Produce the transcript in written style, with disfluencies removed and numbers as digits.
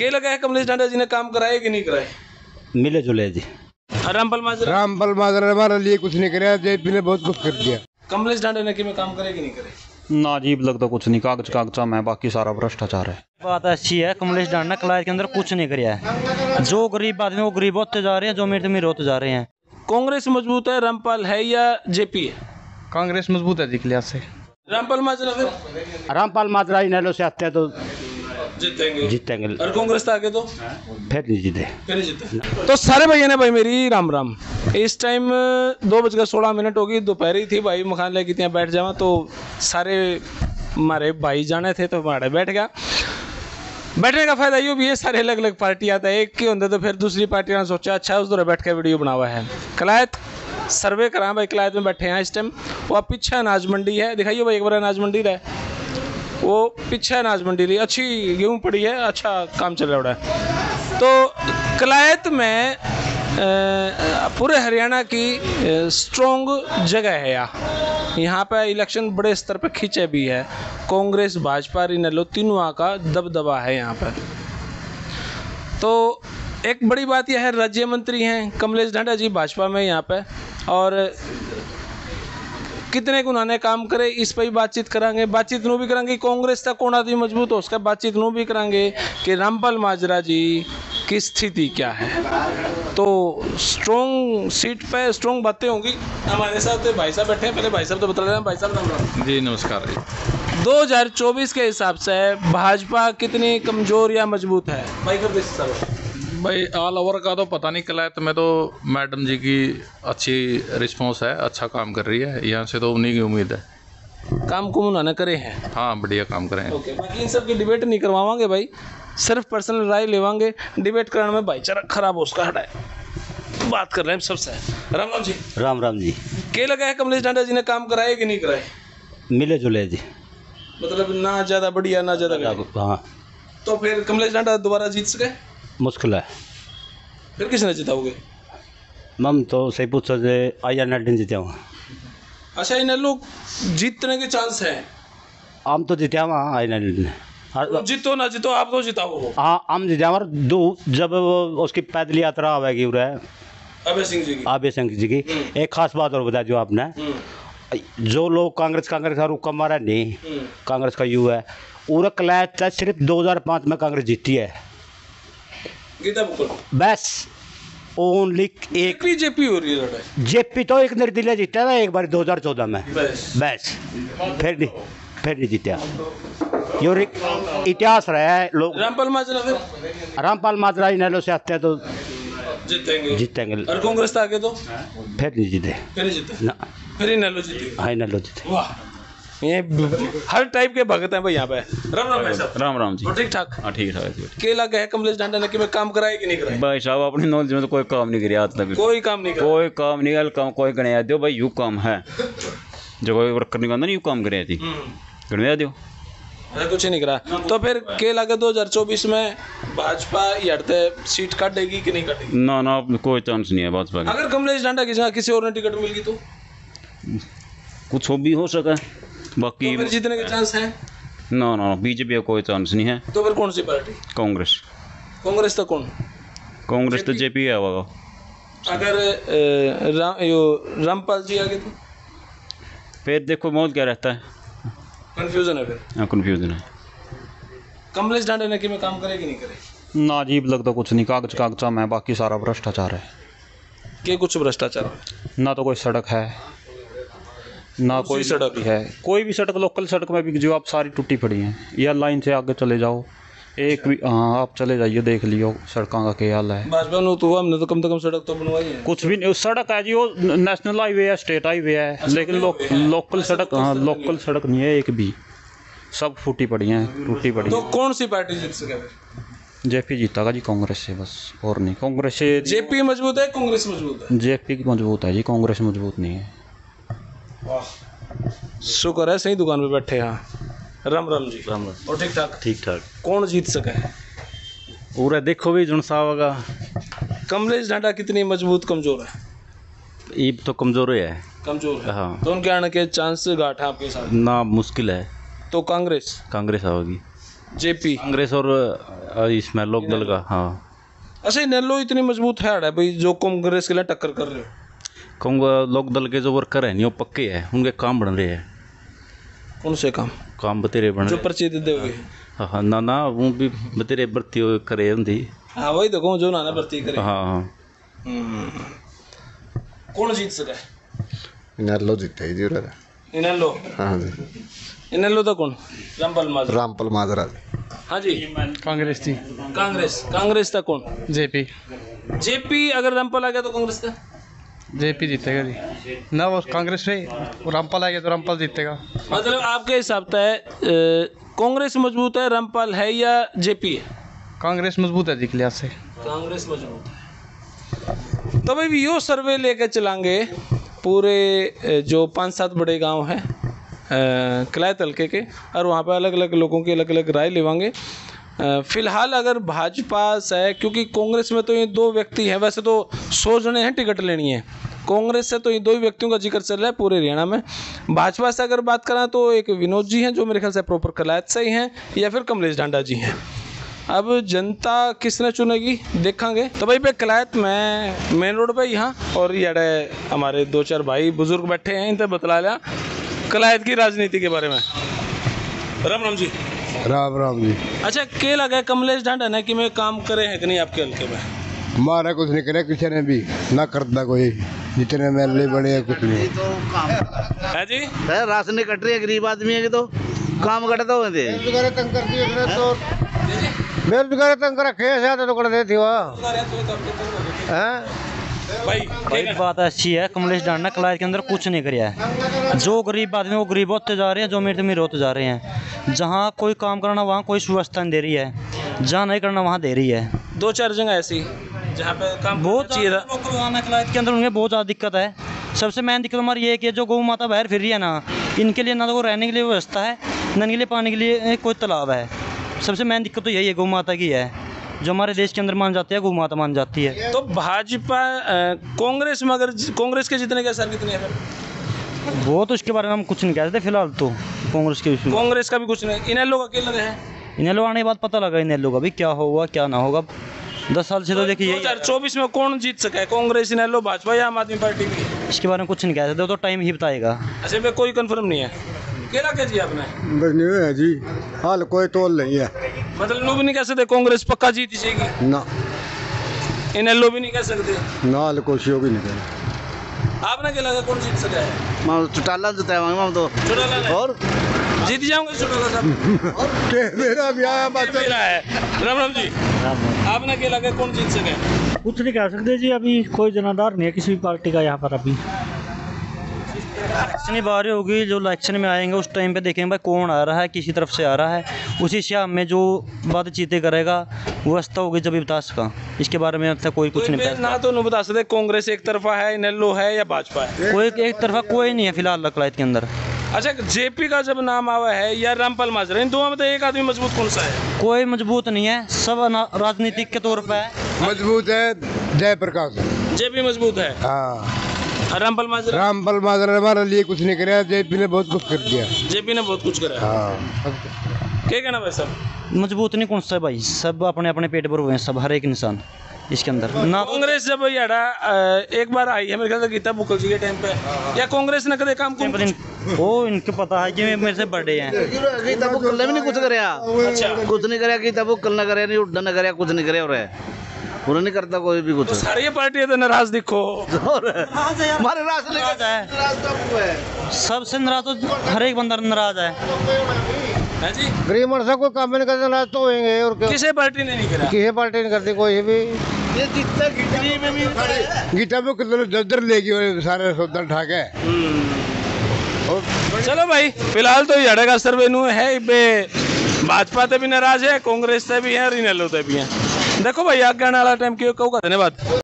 क्या लगा है कमलेश ढांडा जी ने काम कराए कि नहीं कराए? मिले जुले जी। रामपाल माजरा हमारे लिए कुछ नहीं कराया, जेपी ने बहुत कुछ कर दिया। कमलेश ढांडा ने कि काम करे कि नहीं करे? ना अजीब लगता कुछ नहीं, कागजा में बाकी सारा भ्रष्टाचार है। बात अच्छी है, कमलेश ढांडा ने कलायत के अंदर कुछ नहीं कराया है। जो गरीब आदमी वो गरीब होते जा रहे हैं, जो अमीर होते जा रहे हैं। कांग्रेस मजबूत है, रामपाल है या जेपी है? कांग्रेस मजबूत है जी से। रामपाल माजरा रामपाल माजरा इनेलो से आते हैं तो जीतेंगे और कांग्रेस आगे तो फिर नहीं जीते। तो सारे भैया ने भाई मेरी राम राम। इस टाइम 2:16 होगी, दोपहरी थी भाई। मखान लेके ત્યાં बैठ जावा तो सारे हमारे भाई जाने थे तो हमारे बैठ गया। बैठने का फायदा ये भी है, सारे अलग अलग पार्टी आता है। एक की होंगे तो फिर दूसरी पार्टी ने सोचा अच्छा उस दौरान बैठ के वीडियो बना हुआ है। कलायत सर्वे करा भाई, कलायत में बैठे हैं इस टाइम। वो पीछे अनाज मंडी है, दिखाइए भाई एक बार अनाज मंडी रहे। वो पीछे अनाज मंडी रही, अच्छी गेहूँ पड़ी है, अच्छा काम चल रहा है। तो कलायत में पूरे हरियाणा की स्ट्रॉन्ग जगह है। यहाँ पे इलेक्शन बड़े स्तर पर खींचे भी है। कांग्रेस भाजपा इनेलो तीनों का दबदबा है यहाँ पर। तो एक बड़ी बात यह है, राज्य मंत्री हैं कमलेश ढांडा जी भाजपा में यहाँ पे, और कितने को उन्होंने काम करे इस पर भी बातचीत करांगे। बातचीत नू भी करांगे कांग्रेस का कौन आदमी मजबूत हो उसका बातचीत नू भी करांगे कि रामपाल माजरा जी की स्थिति क्या है। तो स्ट्रॉन्ग सीट पे स्ट्रॉन्ग बातें होंगी। हमारे साथ भाई साहब बैठे हैं, पहले भाई साहब तो बता रहे हैं। भाई साहब जी नमस्कार जी। 2024 के हिसाब से भाजपा कितनी कमजोर या मजबूत है भाई? कर सर भाई ऑल ओवर का तो पता नहीं, कलायत में तो मैडम जी की अच्छी रिस्पांस है, अच्छा काम कर रही है। यहाँ से तो उन्हीं की उम्मीद है। काम को उन्होंने करे हैं, हाँ बढ़िया काम करें। ओके। बाकी इन सब की डिबेट नहीं करवाएंगे भाई, सिर्फ पर्सनल राय लेवांगे। डिबेट कराने में भाईचारा खराब हो उसका हटाए। बात कर रहे हैं सबसे। राम राम जी। राम राम जी। क्या लगा है कमलेश ढांडा जी ने काम कराए कि नहीं कराए? मिले जुले जी। मतलब ना ज़्यादा बढ़िया ना ज़्यादा। हाँ। तो फिर कमलेश ढांडा दोबारा जीत सके? मुश्किल है। फिर किसने जिताओगे? मम तो सही पूछो जे आया नड्डन जीते हूँ। अच्छा, इन लोग जीतने के चांस है? हम तो जीते वहाँ आई नड्डन। जीतो ना जीतो आप तो जिताओ। हाँ हम जीते हमारे दो, जब उसकी पैदल यात्रा आवेगी उरे अभय सिंह जी की। एक खास बात और बता जो आपने, जो लोग कांग्रेस का रुका मारा नहीं, कांग्रेस का यू है उरा कलायत सिर्फ 2005 में कांग्रेस जीती है बस। ओनली एक जेपी हो रही है। जेपी तो एक निर्दलीय जीता था एक बार 2014 में बस। फिर नहीं जीता। यो इतिहास रहा है। लोग रामपाल माजरा इनेलो से आते हैं तो जीतेंगे और कांग्रेस आगे तो फिर नहीं जीते ना। फिर इनेलो जीते। हाँ इनेलो जीते। वाह, ये हर टाइप के भगत हैं भाई यहाँ पे। राम राम भाई साहब। राम राम जी। ठीक ठाक? हाँ ठीक ठाक जी। क्या लगा है कमलेश ढांडा ने कि मैं काम कराए कि नहीं कराए? भाई साहब अपनी नॉलेज में तो कोई काम नहीं किया आज तक। कोई काम नहीं कोई काम नहीं हल्का कोई गणया दो भाई, यू काम है जो कोई वर्क करने का नहीं, यू काम करे थी गणया दो, कुछ नहीं करा। तो फिर क्या लगा 2024 में भाजपा हटते सीट काटेगी कि नहीं काटेगी? ना ना कोई चांस नहीं है भाजपा का। अगर कमलेश ढांडा की जगह किसी और ने टिकट मिल गई तो कुछ हो भी हो सका, बाकी तो फिर जीतने के चांस हैं? ना ना बीजेपी का कोई चांस नहीं है। तो फिर कौन सी पार्टी? कांग्रेस तो कौन? कांग्रेस तो जेपी है होगा। अगर रामपाल जी आगे तो फिर देखो मौत क्या रहता है, कंफ्यूजन है। फिर हाँ कंफ्यूजन है। कमलेश ढांडा ने कि मैं काम करे कि नहीं करे? ना अजीब लगता कुछ नहीं, कागजा में बाकी सारा भ्रष्टाचार है। क्या कुछ भ्रष्टाचार? ना तो कोई सड़क है ना कोई सड़क है, कोई भी सड़क लोकल सड़क में भी जो आप सारी टूटी पड़ी हैं। या लाइन से आगे चले जाओ एक भी, हाँ आप चले जाइए देख लियो सड़कों का क्या हाल है। भाजपा ने तो हमने तो कम से कम सड़क तो बनवाई है। कुछ भी नहीं, सड़क है जी वो नेशनल हाईवे है, स्टेट हाईवे है। अच्छा, लेकिन लोकल सड़क, हाँ लोकल सड़क नहीं है एक भी, सब फूटी पड़ी हैं टूटी पड़ी। तो कौन सी पार्टी जीत सके? जेपी जीता जी कांग्रेस से, बस और नहीं। कांग्रेस से जेपी मजबूत है, कांग्रेस मजबूत है? जेपी मजबूत है जी, कांग्रेस मजबूत नहीं है। शुक्र है सही दुकान पे बैठे। हाँ राम राम जी। राम राम। और ठीक ठाक? ठीक ठाक। कौन जीत सका है? पूरा देखो भी जुन साहब का। कमलेश ढांडा कितनी मजबूत कमजोर है? ये तो कमजोर है। कमजोर है। हाँ। तो उनके आने के चांस घाट है आपके साथ? ना मुश्किल है। तो कांग्रेस होगी। जेपी। कांग्रेस और इसमें लोकदल का। हाँ, अच्छा इनेलो इतनी मजबूत है भाई जो कांग्रेस के लिए टक्कर कर रहे हो? कहूँगा लोकदल के जो वर्कर हैं नहीं वो पक्के हैं, उनके काम बन रहे हैं। कौन से काम बतेरे बन जो रहे। पर्ची दे दोगे? हाँ ना वो भी बतेरे भर्ती करे होंगी। हाँ वही तो कहूँ जो ना भर्ती करे। हाँ कौन जीत सका? इनेलो जीते जी उधर। इनेलो। हाँ जी, इनेलो तो कौन? रामपाल माजरा। रामपाल माजरा। हाँ जी कांग्रेस थी। कांग्रेस था कौन? जेपी। जेपी अगर रामपाल आ गया तो कांग्रेस था? जेपी जीतेगा जी ना, वो कांग्रेस में वो रामपाल आ गया तो रामपाल जीतेगा। मतलब आपके हिसाब से कांग्रेस मजबूत है, रामपाल है या जेपी है? कांग्रेस मजबूत है जी के लिहाज से। कांग्रेस मजबूत है। तो भाई यो सर्वे लेकर चलाएंगे पूरे जो 5-7 बड़े गांव हैं कलायत हल्के के, और वहाँ पे अलग अलग लोगों की अलग अलग राय लेवांगे। फिलहाल अगर भाजपा से, क्योंकि कांग्रेस में तो ये 2 व्यक्ति हैं, वैसे तो 100 जने हैं टिकट लेनी है, कांग्रेस से तो ये 2 ही व्यक्तियों का जिक्र चल रहा है पूरे हरियाणा में। भाजपा से अगर बात करें तो एक विनोद जी हैं जो मेरे ख्याल से प्रॉपर कलायत से ही हैं, या फिर कमलेश ढांडा जी हैं। अब जनता किसने चुनेगी देखेंगे। तो भाई पे कलायत में मेन रोड पे यहाँ, और ये हमारे 2-4 भाई बुजुर्ग बैठे हैं, इनसे बतला लिया कलायत की राजनीति के बारे में। राम राम जी। राम राम जी। अच्छा क्या लगा कमलेश ढांडा ने कि मैं काम करे हैं कि नहीं आपके हल्के में? हमारा कुछ नहीं करे किसी ने भी ना करता कोई, जितने मेले बड़े हैं कुछ नहीं है जी। राशन कट रही है, गरीब आदमी है कि तो काम करता हो बेरोजगार तंग रखे तो कर देती भाई एक बात अच्छी है, कमलेश ढांडा कलायत के अंदर कुछ नहीं कराया है। जो गरीब आदमी वो गरीब होते जा रहे हैं, जो अमीर होते जा रहे हैं। जहाँ कोई काम करना वहाँ कोई सुव्यवस्था नहीं दे रही है, जहाँ नहीं करना वहाँ दे रही है। 2-4 जगह ऐसी जहाँ पे काम बहुत चाहिए था। कलायत के अंदर उनके बहुत ज़्यादा दिक्कत है। सबसे मेन दिक्कत हमारी ये है कि जो गौ माता बाहर फिर रही है ना, इनके लिए ना तो रहने के लिए व्यवस्था है, ना इनके लिए पानी के लिए कोई तालाब है। सबसे मेन दिक्कत तो यही है, गौ माता की है, जो हमारे देश के अंदर मान जाती है, गौ माता मान जाती है। तो भाजपा कांग्रेस में अगर कांग्रेस के जीतने के असर कितने हैं? वो तो इसके बारे में हम कुछ नहीं कह सकते फिलहाल तो। कांग्रेस के कांग्रेस का भी कुछ नहीं, इनेलो का क्या लगा है? इनेलो आने के बाद पता लगा इनेलो का भी क्या होगा क्या ना होगा। 10 साल से तो देखिए 2024 में कौन जीत सका है, कांग्रेस, इनेलो, भाजपा या आम आदमी पार्टी भी? इसके बारे में कुछ नहीं कह सकते, तो टाइम ही बताएगा। अच्छा भाई कोई कंफर्म नहीं है। क्या लगा जी आपने? बस नहीं है जी, हाल कोई तोल नहीं है। मतलब लोग भी नहीं कह सकते कांग्रेस पक्का जीत जाएगी, ना इनेलो भी नहीं कह सकते, ना हाल कोशिश होगी नहीं। आपने क्या लगा कौन जीत सका है? मैं चुटाला जिताएंगे हम तो। चुटाला ने? और जीत जाओगे चुटाला साहब? मेरा भी आया मेरा है। राम राम जी। आपने क्या लगा कौन जीत सका है? कुछ नहीं कह सकते जी, अभी कोई जनाधार नहीं है किसी भी पार्टी का यहाँ पर। अभी इलेक्शन बारी होगी, जो इलेक्शन में आएंगे उस टाइम पे देखेंगे भाई कौन आ रहा है, किसी तरफ से आ रहा है, उसी हिसाब में जो बातचीतें करेगा व्यवस्था होगी जब भी बता सका। इसके बारे में अब तक कोई कुछ नहीं कोई ना तो नहीं बता सकते कांग्रेस एक तरफा है, इनेलो है या भाजपा है? कोई एक तरफा कोई नहीं है फिलहाल कलायत के अंदर। अच्छा जेपी का जब नाम आवा है या रामपाल माजरा, इन दोनों में तो एक आदमी मजबूत कौन सा है? कोई मजबूत नहीं है, सब राजनीतिक के तौर पर है। मजबूत है जयप्रकाश। जेपी मजबूत है। हाँ, रामपाल माजरा? रामपाल माजरा हमारे लिए कुछ नहीं कराया, जेपी ने बहुत कुछ कर दिया। जेपी ने बहुत कुछ करा। हाँ, क्या कहना भाई साहब? मजबूत नहीं कौन सा है भाई, सब अपने अपने पेट पर हुए हैं, सब हर एक इंसान इसके अंदर ना। कांग्रेस जब याडा एक बार आई है मेरे ख्याल से गीता बुकल जी के टाइम पे, या कांग्रेस ने कदे काम वो इनके पता है कि मेरे से बड़े हैं। गीता बुकल ने भी नहीं कुछ कराया। अच्छा कुछ नहीं कराया, गीता बुकल ने कराया, नहीं उड्डा ने कराया, कुछ नहीं कराया। और नहीं करता कोई भी कुछ। तो सारी पार्टियां तो नाराज दिखो। हमारे रास्ते है सबसे नाराज, तो हर एक बंदा नाराज है जी। गरीब मनुष्य कोई काम नहीं करते, नाराज तो होंगे। और किसी पार्टी ने नहीं करा, किसी पार्टी नहीं करती कोई भी। ये जितना खिचड़ी में भी गीता में कितने दर लेगी वो सारे सौदा उठा के। चलो भाई फिलहाल तो याडा का सर्वे नु है बे, भाजपा से भी नाराज है, कांग्रेस से भी है और इनेलो से भी है। देखो भाई आगे आने वाला टाइम क्यों कहूँगा। धन्यवाद।